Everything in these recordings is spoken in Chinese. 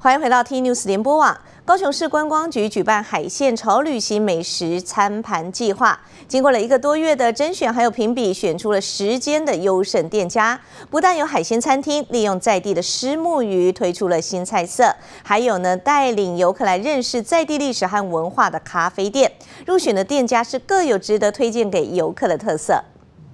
欢迎回到 T News 联播网。高雄市观光局举办海线潮旅行美食餐盘计划，经过了1个多月的甄选还有评比，选出了10间的优胜店家。不但有海鲜餐厅利用在地的虱目鱼推出了新菜色，还有呢带领游客来认识在地历史和文化的咖啡店。入选的店家是各有值得推荐给游客的特色。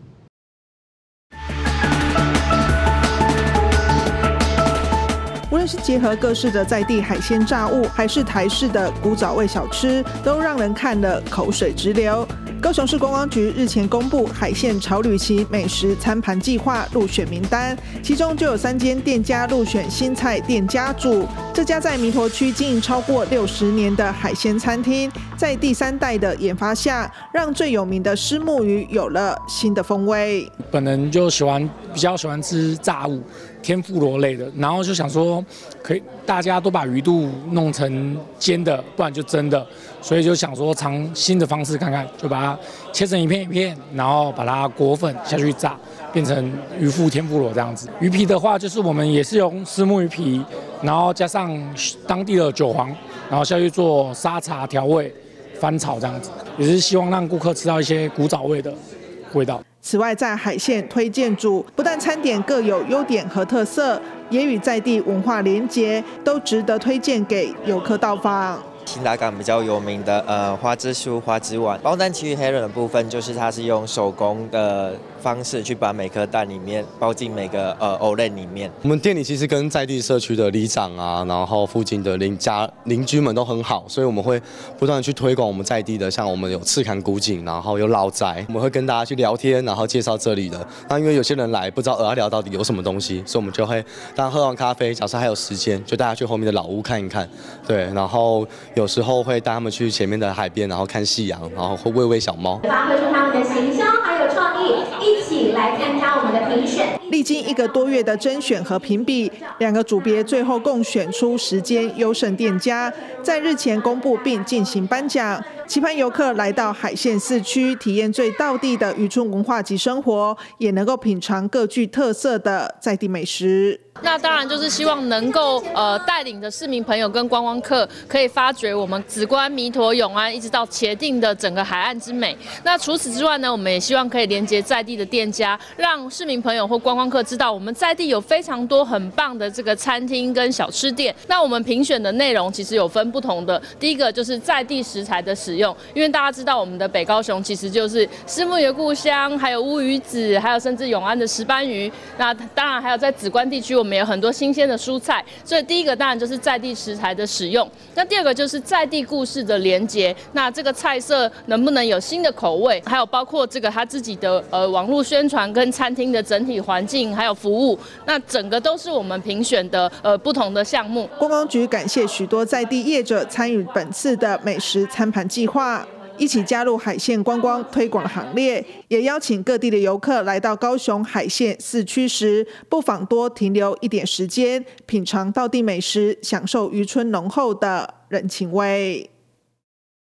无论是结合各式的在地海鲜炸物，还是台式的古早味小吃，都让人看了口水直流。高雄市观光局日前公布海线潮旅行美食餐盘计划入选名单，其中就有3间店家入选新菜店家组。这家在弥陀区经营超过60年的海鲜餐厅，在第3代的研发下，让最有名的虱目鱼有了新的风味。 本人就比较喜欢吃炸物。 天妇罗类的，然后就想说，可以大家都把鱼肚弄成煎的，不然就蒸的，所以就想说尝新的方式看看，就把它切成一片一片，然后把它裹粉下去炸，变成鱼腹天妇罗这样子。鱼皮的话，就是我们也是用虱目鱼皮，然后加上当地的韭黄，然后下去做沙茶调味、翻炒这样子，也是希望让顾客吃到一些古早味的味道。 此外，在海线推荐组，不但餐点各有优点和特色，也与在地文化连结，都值得推荐给游客到访。 新达港比较有名的花枝酥、花枝丸，包蛋其余黑人的部分，就是它是用手工的方式去把每颗蛋里面包进每个Olen里面。 我们店里其实跟在地社区的里长啊，然后附近的邻居们都很好，所以我们会不断的去推广我们在地的，像我们有赤坎古井，然后有老宅，我们会跟大家去聊天，然后介绍这里的。那因为有些人来不知道蚵仔寮到底有什么东西，所以我们就会当喝完咖啡，假设还有时间，就带他去后面的老屋看一看，对，然后。 有时候会带他们去前面的海边，然后看夕阳，然后会喂喂小猫， 发挥出他们的行销还有创意，一起来参加我们的评选。 历经1个多月的甄选和评比，2个组别最后共选出10间优胜店家，在日前公布并进行颁奖。期盼游客来到海线4区，体验最道地的渔村文化及生活，也能够品尝各具特色的在地美食。 那当然就是希望能够带领着市民朋友跟观光客，可以发掘我们梓官、弥陀、永安一直到茄萣的整个海岸之美。那除此之外呢，我们也希望可以连接在地的店家，让市民朋友或观光客知道我们在地有非常多很棒的这个餐厅跟小吃店。那我们评选的内容其实有分不同的，第一个就是在地食材的使用，因为大家知道我们的北高雄其实就是虱目鱼的故乡，还有乌鱼子，还有甚至永安的石斑鱼。那当然还有在梓官地区我们有很多新鲜的蔬菜，所以第一个当然就是在地食材的使用。那第二个就是在地故事的连结。那这个菜色能不能有新的口味？还有包括这个他自己的网络宣传跟餐厅的整体环境还有服务，那整个都是我们评选的不同的项目。 观光局感谢许多在地业者参与本次的美食餐盘计划。 一起加入海线观光推广的行列，也邀请各地的游客来到高雄海线4区时，不妨多停留一点时间，品尝道地美食，享受渔村浓厚的人情味。